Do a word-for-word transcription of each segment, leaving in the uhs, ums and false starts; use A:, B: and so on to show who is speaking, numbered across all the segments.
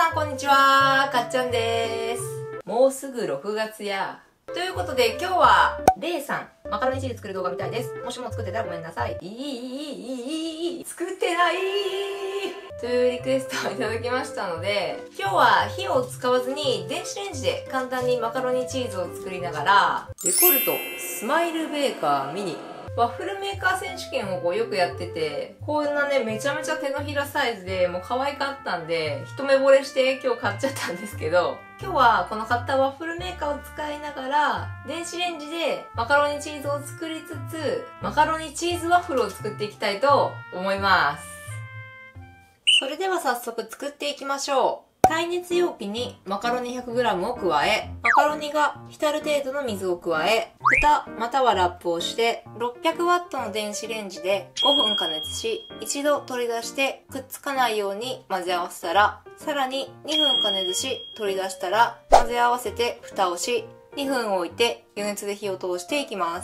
A: さんこんにちは、かっちゃんです。もうすぐろくがつや。ということで今日は、レイさん、マカロニチーズ作る動画みたいです。もしも作ってたらごめんなさい。いい、いい、いい、いい、作ってないというリクエストをいただきましたので、今日は火を使わずに電子レンジで簡単にマカロニチーズを作りながら、レコルト、スマイルベーカーミニ、ワッフルメーカー選手権をこうよくやってて、こんなね、めちゃめちゃ手のひらサイズでもう可愛かったんで、一目惚れして今日買っちゃったんですけど、今日はこの買ったワッフルメーカーを使いながら、電子レンジでマカロニチーズを作りつつ、マカロニチーズワッフルを作っていきたいと思います。それでは早速作っていきましょう。耐熱容器にマカロニ ひゃくグラム を加え、マカロニが浸る程度の水を加え、蓋またはラップをして、ろっぴゃくワット の電子レンジでごふん加熱し、一度取り出してくっつかないように混ぜ合わせたら、さらににふん加熱し、取り出したら混ぜ合わせて蓋をし、にふん置いて余熱で火を通していきます。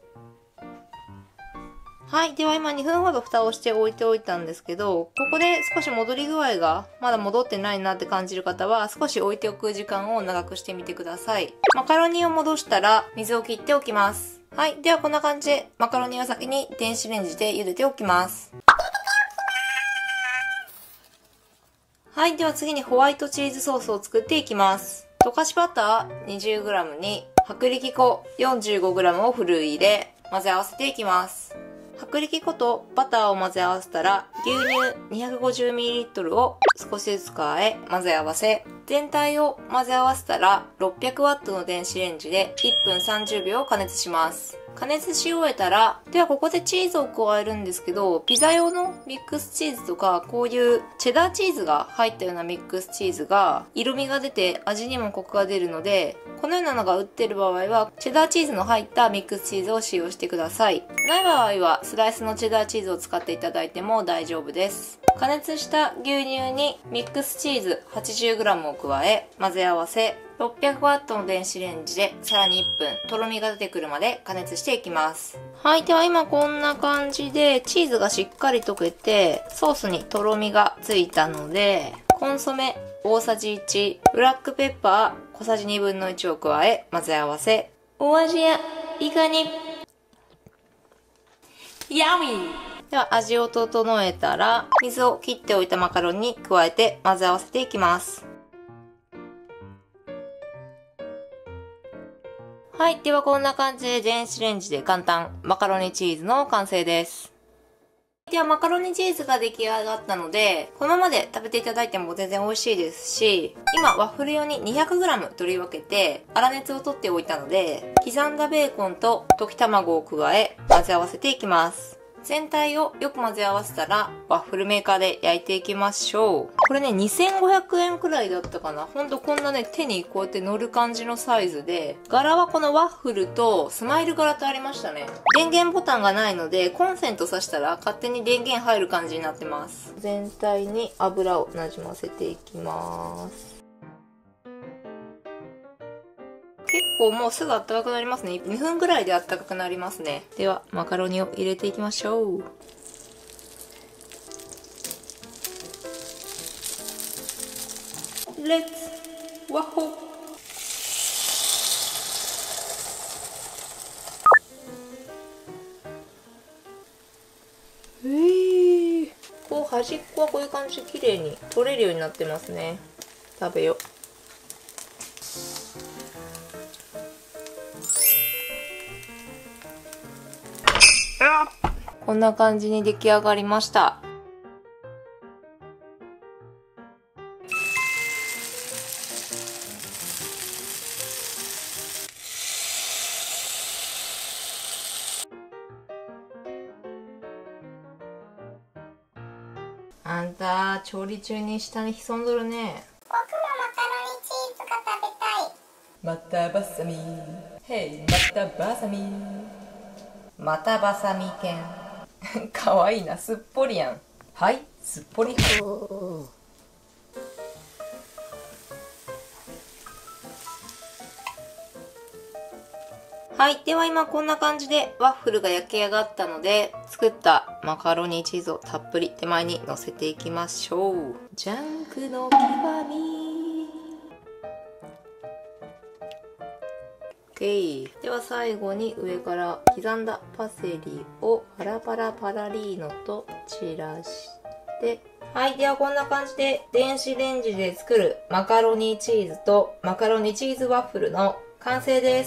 A: はい。では今にふんほど蓋をして置いておいたんですけど、ここで少し戻り具合がまだ戻ってないなって感じる方は少し置いておく時間を長くしてみてください。マカロニを戻したら水を切っておきます。はい。ではこんな感じでマカロニを先に電子レンジで茹でておきます。はい。では次にホワイトチーズソースを作っていきます。溶かしバター にじゅうグラム に薄力粉 よんじゅうごグラム をふるい入れ混ぜ合わせていきます。薄力粉とバターを混ぜ合わせたら、牛乳 にひゃくごじゅうミリリットル を少しずつ加え、混ぜ合わせ、全体を混ぜ合わせたら、ろっぴゃくワット の電子レンジでいっぷんさんじゅうびょう加熱します。加熱し終えたら、ではここでチーズを加えるんですけど、ピザ用のミックスチーズとか、こういうチェダーチーズが入ったようなミックスチーズが、色味が出て味にもコクが出るので、このようなのが売ってる場合は、チェダーチーズの入ったミックスチーズを使用してください。ない場合は、スライスのチェダーチーズを使っていただいても大丈夫です。加熱した牛乳にミックスチーズ はちじゅうグラム を加え、混ぜ合わせ、ろっぴゃくワット の電子レンジでさらにいっぷん、とろみが出てくるまで加熱していきます。はい。では今こんな感じで、チーズがしっかり溶けて、ソースにとろみがついたので、コンソメ大さじいち、ブラックペッパー小さじにぶんのいちを加え、混ぜ合わせ、お味はいかに？ヤミー！では味を整えたら、水を切っておいたマカロニに加えて混ぜ合わせていきます。はい。ではこんな感じで電子レンジで簡単マカロニチーズの完成です。ではマカロニチーズが出来上がったので、このままで食べていただいても全然美味しいですし、今ワッフル用に にひゃくグラム 取り分けて粗熱を取っておいたので、刻んだベーコンと溶き卵を加え混ぜ合わせていきます。全体をよく混ぜ合わせたらワッフルメーカーで焼いていきましょう。これね、にせんごひゃくえんくらいだったかな。ほんとこんなね、手にこうやって乗る感じのサイズで、柄はこのワッフルとスマイル柄とありましたね。電源ボタンがないので、コンセント挿したら勝手に電源入る感じになってます。全体に油をなじませていきます。結構もうすぐ暖かくなりますね。にふんぐらいで暖かくなりますね。では、マカロニを入れていきましょう。レッツワッホー。えー、こう端っこはこういう感じで綺麗に取れるようになってますね。食べよう。こんな感じに出来上がりました。あんた、調理中に下に潜んどるね。
B: 僕もマカロニチーズが食べたい。
A: またバサミ。ヘイ、またバサミ。またバサミ犬。かわいいな、すっぽりやん。はい、すっぽりはん。 はい。では今こんな感じでワッフルが焼き上がったので、作ったマカロニチーズをたっぷり手前に乗せていきましょう。ジャンクの極み。OK。では最後に上から刻んだパセリをパラパラパラリーノと散らして、はい。ではこんな感じで電子レンジで作るマカロニチーズとマカロニチーズワッフルの完成です。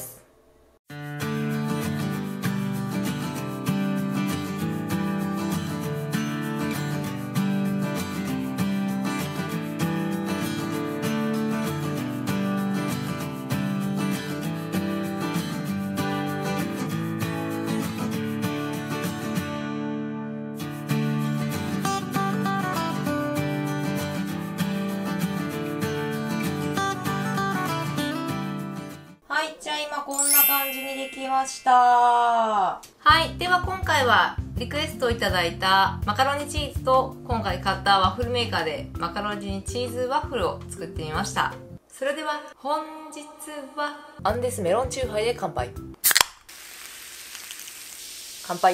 A: はい、じゃあ今こんな感じにできました。はい、では今回はリクエストいただいたマカロニチーズと今回買ったワッフルメーカーでマカロニチーズワッフルを作ってみました。それでは本日はアンデスメロンチューハイで乾杯。乾杯。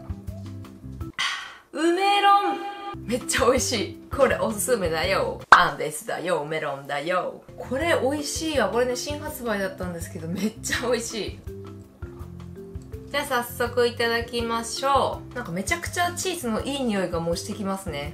A: うメロンめっちゃ美味しい。これおすすめだよ。アンデスだよ、メロンだよ。これ美味しいわ。これね、新発売だったんですけど、めっちゃ美味しい。じゃあ早速いただきましょう。なんかめちゃくちゃチーズのいい匂いがもうしてきますね。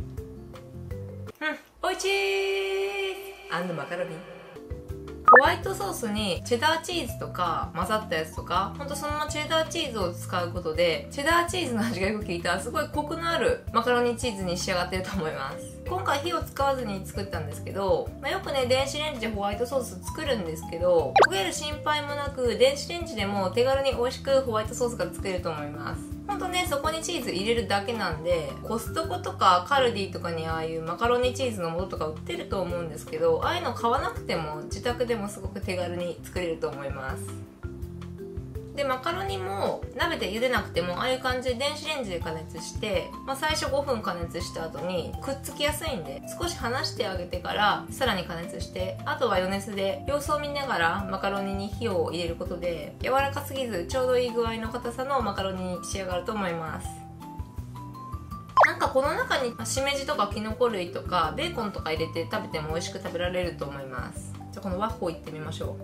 A: うん、美味しい。アンドマカロニ。ホワイトソースにチェダーチーズとか混ざったやつとか、ほんとそのままチェダーチーズを使うことで、チェダーチーズの味がよく効いたすごいコクのあるマカロニチーズに仕上がってると思います。今回火を使わずに作ったんですけど、まあ、よくね、電子レンジでホワイトソース作るんですけど、焦げる心配もなく、電子レンジでも手軽に美味しくホワイトソースが作れると思います。ほんとね、そこにチーズ入れるだけなんで、コストコとかカルディとかにああいうマカロニチーズの素とか売ってると思うんですけど、ああいうの買わなくても自宅でもすごく手軽に作れると思います。で、マカロニも鍋で茹でなくてもああいう感じで電子レンジで加熱して、まあ、最初ごふん加熱した後にくっつきやすいんで少し離してあげてからさらに加熱して、あとは余熱で様子を見ながらマカロニに火を入れることで柔らかすぎずちょうどいい具合の硬さのマカロニに仕上がると思います。なんかこの中にしめじとかキノコ類とかベーコンとか入れて食べても美味しく食べられると思います。じゃあこのワッホーいってみましょ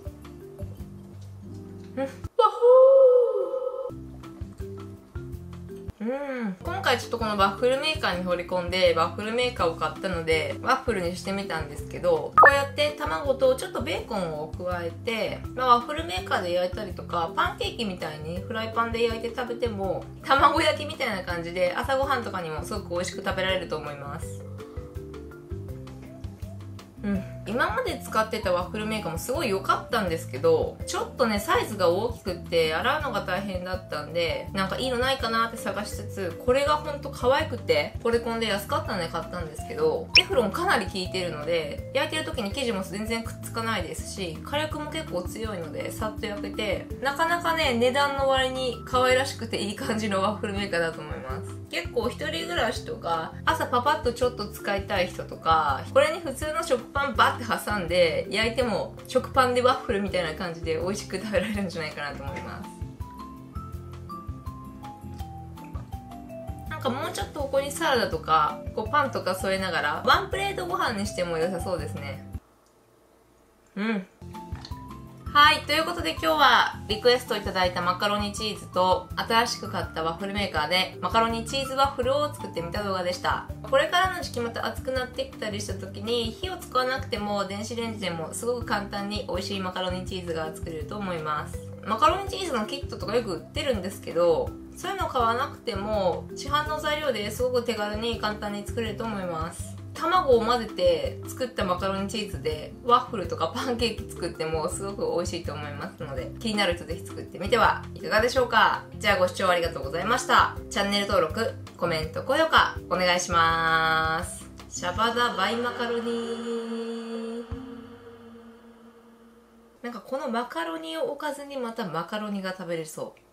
A: う。うん、ワッホー。うん、今回ちょっとこのワッフルメーカーに放り込んでワッフルメーカーを買ったのでワッフルにしてみたんですけど、こうやって卵とちょっとベーコンを加えて、まあ、ワッフルメーカーで焼いたりとかパンケーキみたいにフライパンで焼いて食べても卵焼きみたいな感じで朝ごはんとかにもすごく美味しく食べられると思います。うん、今まで使ってたワッフルメーカーもすごい良かったんですけど、ちょっとねサイズが大きくって洗うのが大変だったんで、なんかいいのないかなって探しつつ、これがほんと可愛くてポレコンで安かったんで買ったんですけど、テフロンかなり効いてるので焼いてる時に生地も全然くっつかないですし、火力も結構強いのでさっと焼けて、なかなかね値段の割に可愛らしくていい感じのワッフルメーカーだと思います。結構一人暮らしとか朝パパッとちょっと使いたい人とか、これに普通の食パンバッて挟んで焼いても食パンでワッフルみたいな感じで美味しく食べられるんじゃないかなと思います。なんかもうちょっとここにサラダとかこうパンとか添えながらワンプレートご飯にしても良さそうですね。うん、はい、ということで今日はリクエストいただいたマカロニチーズと新しく買ったワッフルメーカーでマカロニチーズワッフルを作ってみた動画でした。これからの時期また暑くなってきたりした時に火を使わなくても電子レンジでもすごく簡単に美味しいマカロニチーズが作れると思います。マカロニチーズのキットとかよく売ってるんですけど、そういうの買わなくても市販の材料ですごく手軽に簡単に作れると思います。卵を混ぜて作ったマカロニチーズでワッフルとかパンケーキ作ってもすごく美味しいと思いますので、気になる人ぜひ作ってみてはいかがでしょうか。じゃあご視聴ありがとうございました。チャンネル登録、コメント、高評価お願いします。シャバダバイマカロニ。なんかこのマカロニをおかずにまたマカロニが食べれそう。